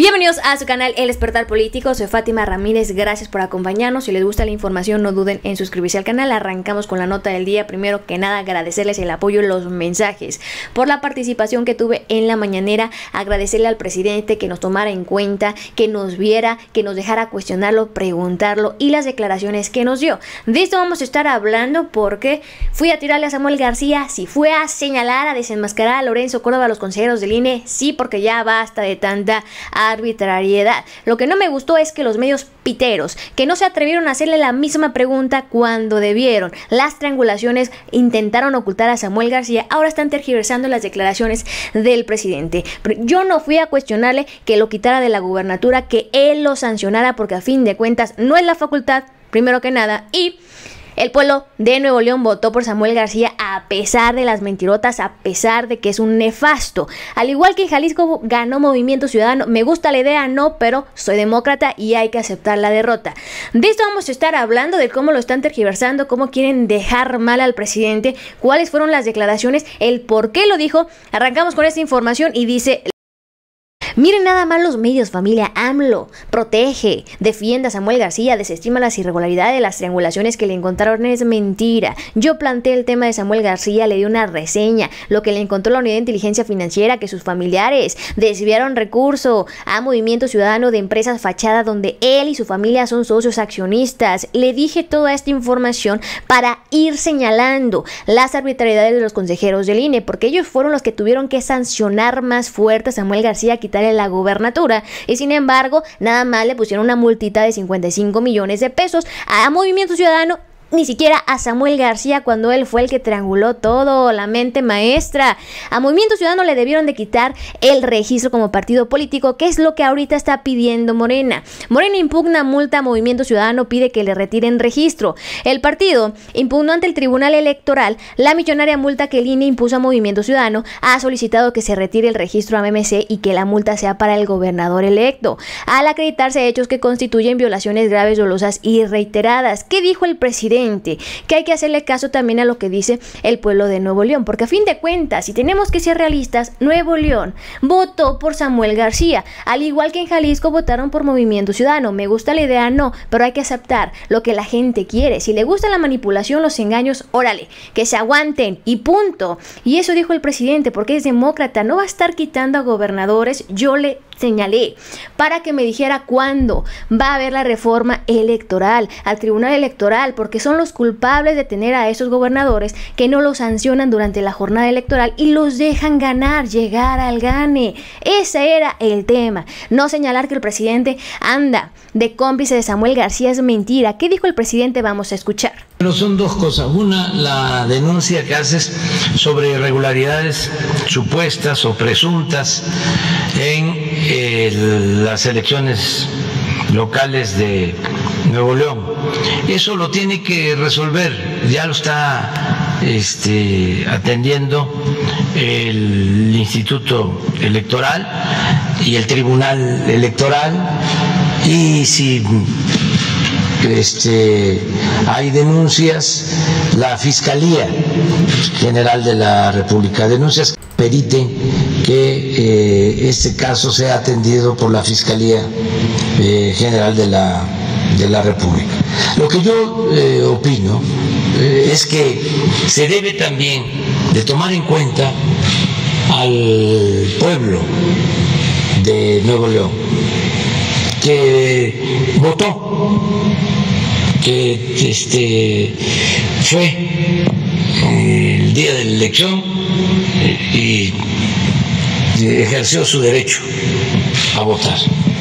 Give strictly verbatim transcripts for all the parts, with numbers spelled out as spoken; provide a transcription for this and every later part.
Bienvenidos a su canal El Despertar Político, soy Fátima Ramírez, gracias por acompañarnos. Si les gusta la información no duden en suscribirse al canal. Arrancamos con la nota del día. Primero que nada agradecerles el apoyo y los mensajes por la participación que tuve en la mañanera, agradecerle al presidente que nos tomara en cuenta, que nos viera, que nos dejara cuestionarlo, preguntarlo y las declaraciones que nos dio. De esto vamos a estar hablando porque fui a tirarle a Samuel García, si fue a señalar, a desenmascarar a Lorenzo Córdoba, a los consejeros del I N E, sí, porque ya basta de tanta arbitrariedad. Lo que no me gustó es que los medios piteros, que no se atrevieron a hacerle la misma pregunta cuando debieron, las triangulaciones, intentaron ocultar a Samuel García, ahora están tergiversando las declaraciones del presidente. Pero yo no fui a cuestionarle que lo quitara de la gubernatura, que él lo sancionara, porque a fin de cuentas no es la facultad, primero que nada, y el pueblo de Nuevo León votó por Samuel García a pesar de las mentirotas, a pesar de que es un nefasto. Al igual que en Jalisco ganó Movimiento Ciudadano. Me gusta la idea, no, pero soy demócrata y hay que aceptar la derrota. De esto vamos a estar hablando, de cómo lo están tergiversando, cómo quieren dejar mal al presidente, cuáles fueron las declaraciones, el por qué lo dijo. Arrancamos con esta información y dice: miren nada más los medios, familia. AMLO protege, defiende a Samuel García, desestima las irregularidades, las triangulaciones que le encontraron es mentira. Yo planteé el tema de Samuel García, le di una reseña, lo que le encontró la Unidad de Inteligencia Financiera, que sus familiares desviaron recurso a Movimiento Ciudadano de empresas fachada donde él y su familia son socios accionistas. Le dije toda esta información para ir señalando las arbitrariedades de los consejeros del I N E, porque ellos fueron los que tuvieron que sancionar más fuerte a Samuel García, quitar en la gubernatura, y sin embargo nada más le pusieron una multita de cincuenta y cinco millones de pesos a Movimiento Ciudadano, ni siquiera a Samuel García, cuando él fue el que trianguló todo, la mente maestra. A Movimiento Ciudadano le debieron de quitar el registro como partido político, que es lo que ahorita está pidiendo Morena. Morena impugna multa a Movimiento Ciudadano, pide que le retiren registro. El partido impugnó ante el Tribunal Electoral la millonaria multa que el I N E impuso a Movimiento Ciudadano, ha solicitado que se retire el registro a M M C y que la multa sea para el gobernador electo, al acreditarse hechos que constituyen violaciones graves, dolosas y reiteradas. ¿Qué dijo el presidente? Que hay que hacerle caso también a lo que dice el pueblo de Nuevo León, porque a fin de cuentas, si tenemos que ser realistas, Nuevo León votó por Samuel García, al igual que en Jalisco votaron por Movimiento Ciudadano. Me gusta la idea, no, pero hay que aceptar lo que la gente quiere. Si le gusta la manipulación, los engaños, órale, que se aguanten y punto. Y eso dijo el presidente, porque es demócrata, no va a estar quitando a gobernadores. Yo le señalé para que me dijera cuándo va a haber la reforma electoral al Tribunal Electoral, porque son los culpables de tener a esos gobernadores que no los sancionan durante la jornada electoral y los dejan ganar, llegar al gane. Ese era el tema. No señalar que el presidente anda de cómplice de Samuel García es mentira. ¿Qué dijo el presidente? Vamos a escuchar. Pero son dos cosas. Una, la denuncia que haces sobre irregularidades supuestas o presuntas en eh, las elecciones locales de Nuevo León. Eso lo tiene que resolver, ya lo está este, atendiendo el Instituto Electoral y el Tribunal Electoral, y si Este, hay denuncias, la Fiscalía General de la República, denuncias, periten que eh, este caso sea atendido por la Fiscalía eh, General de la, de la República. Lo que yo eh, opino eh, es que se debe también de tomar en cuenta al pueblo de Nuevo León, que votó, que este, fue el día de la elección y ejerció su derecho a votar.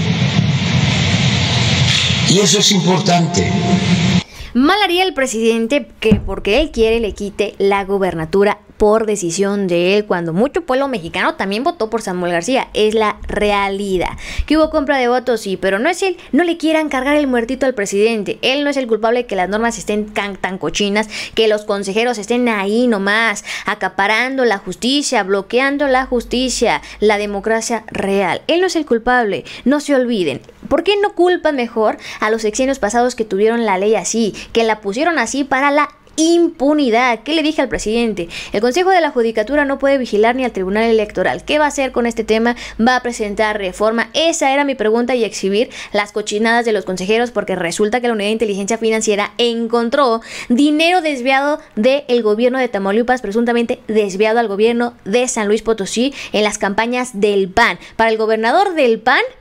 Y eso es importante. Mal haría el presidente que porque él quiere le quite la gubernatura por decisión de él, cuando mucho pueblo mexicano también votó por Samuel García. Es la realidad. Que hubo compra de votos, sí, pero no es él. No le quieran cargar el muertito al presidente. Él no es el culpable de que las normas estén tan, tan cochinas, que los consejeros estén ahí nomás, acaparando la justicia, bloqueando la justicia, la democracia real. Él no es el culpable. No se olviden. ¿Por qué no culpan mejor a los sexenios pasados que tuvieron la ley así, que la pusieron así para la impunidad. ¿Qué le dije al presidente? El Consejo de la Judicatura no puede vigilar ni al Tribunal Electoral. ¿Qué va a hacer con este tema? ¿Va a presentar reforma? Esa era mi pregunta, y exhibir las cochinadas de los consejeros, porque resulta que la Unidad de Inteligencia Financiera encontró dinero desviado del gobierno de Tamaulipas, presuntamente desviado al gobierno de San Luis Potosí en las campañas del P A N. Para el gobernador del P A N,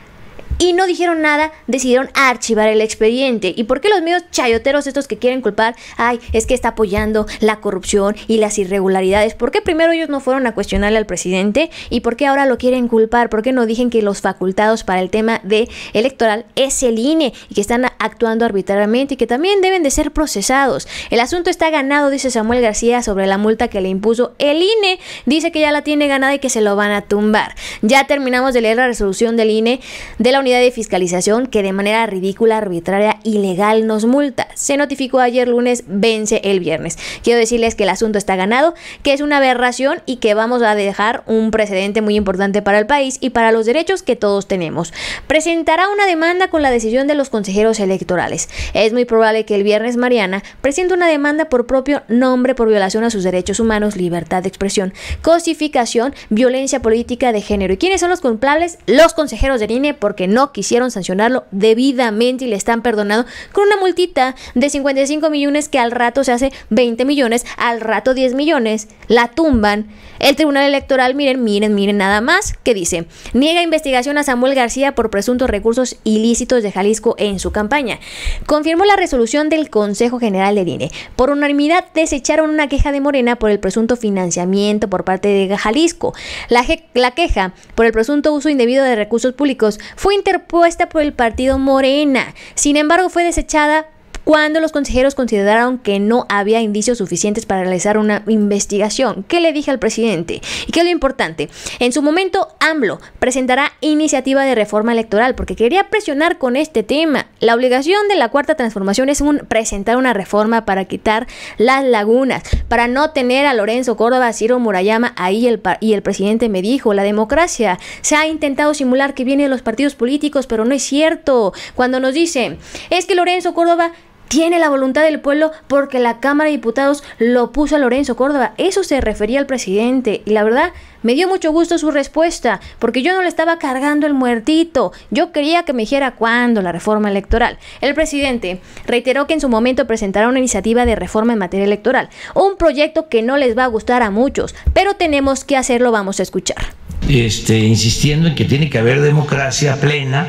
y no dijeron nada, decidieron archivar el expediente. ¿Y por qué los medios chayoteros estos que quieren culpar? Ay, es que está apoyando la corrupción y las irregularidades. ¿Por qué primero ellos no fueron a cuestionarle al presidente? ¿Y por qué ahora lo quieren culpar? ¿Por qué no dijen que los facultados para el tema de electoral es el I N E y que están actuando arbitrariamente y que también deben de ser procesados? El asunto está ganado, dice Samuel García, sobre la multa que le impuso el I N E. Dice que ya la tiene ganada y que se lo van a tumbar. Ya terminamos de leer la resolución del I N E de la Unidad de Fiscalización, que de manera ridícula, arbitraria, ilegal nos multa. Se notificó ayer lunes, vence el viernes. Quiero decirles que el asunto está ganado, que es una aberración y que vamos a dejar un precedente muy importante para el país y para los derechos que todos tenemos. Presentará una demanda con la decisión de los consejeros electorales. Es muy probable que el viernes Mariana presente una demanda por propio nombre por violación a sus derechos humanos, libertad de expresión, cosificación, violencia política de género. ¿Y quiénes son los culpables? Los consejeros del I N E, porque no quisieron sancionarlo debidamente y le están perdonando con una multita de cincuenta y cinco millones, que al rato se hace veinte millones, al rato diez millones, la tumban. El Tribunal Electoral, miren, miren, miren nada más, que dice: niega investigación a Samuel García por presuntos recursos ilícitos de Jalisco en su campaña. Confirmó la resolución del Consejo General del I N E. Por unanimidad desecharon una queja de Morena por el presunto financiamiento por parte de Jalisco. La, la queja por el presunto uso indebido de recursos públicos fue interpuesta por el partido Morena. Sin embargo, fue desechada cuando los consejeros consideraron que no había indicios suficientes para realizar una investigación. ¿Qué le dije al presidente? ¿Y qué es lo importante? En su momento, AMLO presentará iniciativa de reforma electoral porque quería presionar con este tema. La obligación de la Cuarta Transformación es un, presentar una reforma para quitar las lagunas, para no tener a Lorenzo Córdoba, Ciro Murayama ahí el, y el presidente me dijo: la democracia se ha intentado simular que viene de los partidos políticos, pero no es cierto. Cuando nos dicen, es que Lorenzo Córdoba tiene la voluntad del pueblo porque la Cámara de Diputados lo puso a Lorenzo Córdoba. Eso se refería al presidente. Y la verdad, me dio mucho gusto su respuesta, porque yo no le estaba cargando el muertito. Yo quería que me dijera cuándo la reforma electoral. El presidente reiteró que en su momento presentará una iniciativa de reforma en materia electoral. Un proyecto que no les va a gustar a muchos, pero tenemos que hacerlo. Vamos a escuchar. Este, insistiendo en que tiene que haber democracia plena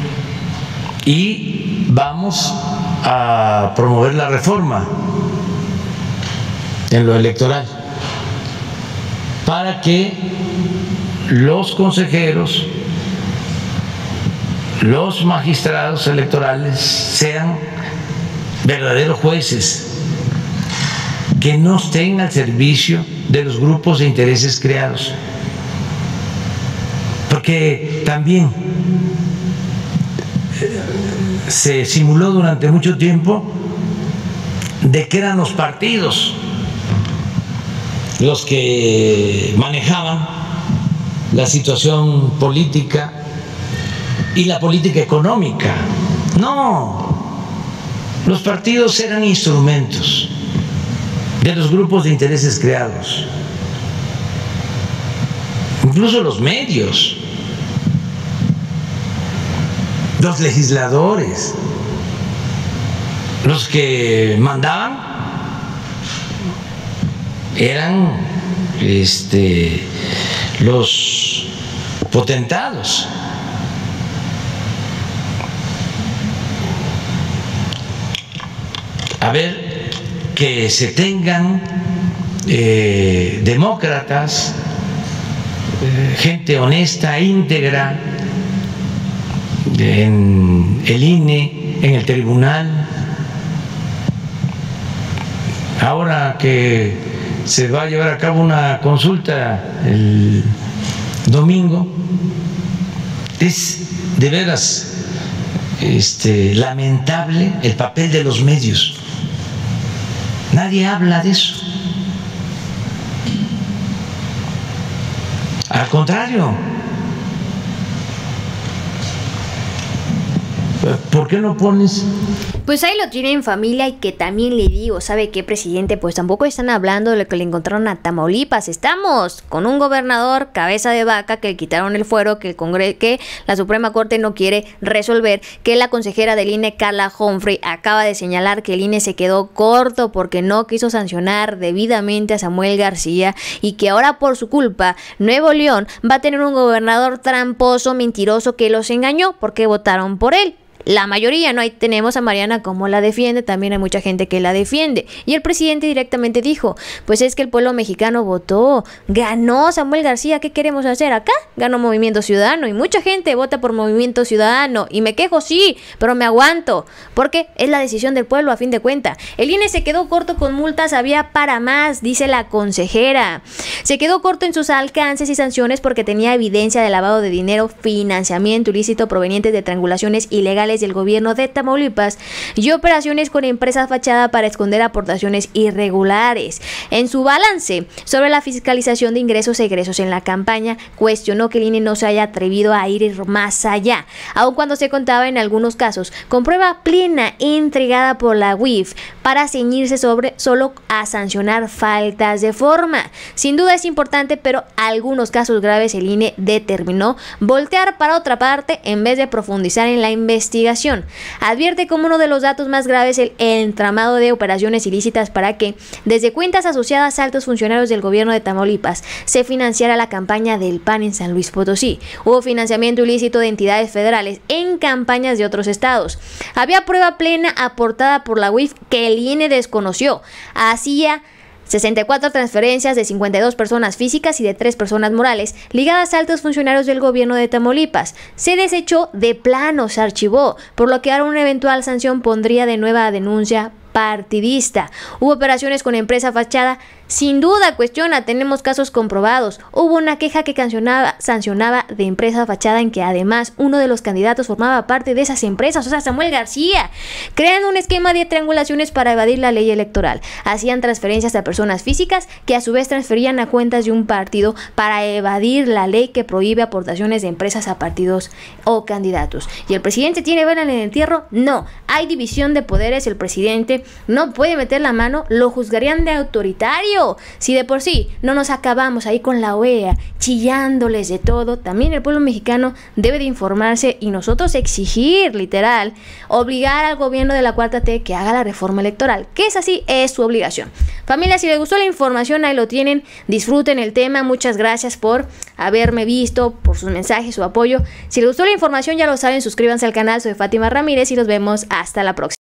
y vamos a promover la reforma en lo electoral para que los consejeros, los magistrados electorales sean verdaderos jueces, que no estén al servicio de los grupos de intereses creados, porque también se simuló durante mucho tiempo de que eran los partidos los que manejaban la situación política y la política económica. No, los partidos eran instrumentos de los grupos de intereses creados, incluso los medios. Los legisladores, los que mandaban eran este, los potentados. A ver, que se tengan eh, demócratas, eh, gente honesta, íntegra, en el I N E, en el tribunal. Ahora que se va a llevar a cabo una consulta el domingo, es de veras este, lamentable el papel de los medios. Nadie habla de eso. Al contrario, ¿por qué no pones Pues ahí lo tienen, familia, y que también le digo, ¿sabe qué, presidente? Pues tampoco están hablando de lo que le encontraron a Tamaulipas. Estamos con un gobernador cabeza de vaca que le quitaron el fuero, que el Congreso, que la Suprema Corte no quiere resolver, que la consejera del I N E, Carla Humphrey, acaba de señalar que el I N E se quedó corto porque no quiso sancionar debidamente a Samuel García, y que ahora por su culpa Nuevo León va a tener un gobernador tramposo, mentiroso, que los engañó porque votaron por él. La mayoría, ¿no? Ahí tenemos a Mariana como la defiende, también hay mucha gente que la defiende. Y el presidente directamente dijo, pues es que el pueblo mexicano votó, ganó Samuel García, ¿qué queremos hacer acá? Ganó Movimiento Ciudadano y mucha gente vota por Movimiento Ciudadano. Y me quejo, sí, pero me aguanto, porque es la decisión del pueblo a fin de cuentas. El I N E se quedó corto con multas, había para más, dice la consejera. Se quedó corto en sus alcances y sanciones porque tenía evidencia de lavado de dinero, financiamiento ilícito provenientes de triangulaciones ilegales del gobierno de Tamaulipas y operaciones con empresas fachada para esconder aportaciones irregulares. En su balance sobre la fiscalización de ingresos e egresos en la campaña, cuestionó que el I N E no se haya atrevido a ir más allá, aun cuando se contaba en algunos casos con prueba plena entregada por la U I F para ceñirse sobre solo a sancionar faltas de forma. Sin duda es importante, pero algunos casos graves el I N E determinó voltear para otra parte en vez de profundizar en la investigación. Advierte como uno de los datos más graves el entramado de operaciones ilícitas para que, desde cuentas asociadas a altos funcionarios del gobierno de Tamaulipas, se financiara la campaña del P A N en San Luis Potosí. Hubo financiamiento ilícito de entidades federales en campañas de otros estados. Había prueba plena aportada por la U I F que el I N E desconoció. Hacía sesenta y cuatro transferencias de cincuenta y dos personas físicas y de tres personas morales ligadas a altos funcionarios del gobierno de Tamaulipas. Se desechó de plano, se archivó, por lo que ahora una eventual sanción pondría de nueva denuncia partidista. Hubo operaciones con empresa fachada, sin duda, cuestiona, tenemos casos comprobados. Hubo una queja que sancionaba, sancionaba de empresa fachada en que además uno de los candidatos formaba parte de esas empresas, o sea, Samuel García. Crean un esquema de triangulaciones para evadir la ley electoral. Hacían transferencias a personas físicas que a su vez transferían a cuentas de un partido para evadir la ley que prohíbe aportaciones de empresas a partidos o candidatos. ¿Y el presidente tiene vela en el entierro? No. Hay división de poderes, el presidente no puede meter la mano, lo juzgarían de autoritario. Si de por sí no nos acabamos ahí con la O E A chillándoles de todo, también el pueblo mexicano debe de informarse y nosotros exigir, literal, obligar al gobierno de la cuarta T que haga la reforma electoral, que es así, es su obligación. Familia, si les gustó la información, ahí lo tienen, disfruten el tema, muchas gracias por haberme visto, por sus mensajes, su apoyo. Si les gustó la información, ya lo saben, suscríbanse al canal, soy Fátima Ramírez y nos vemos hasta la próxima.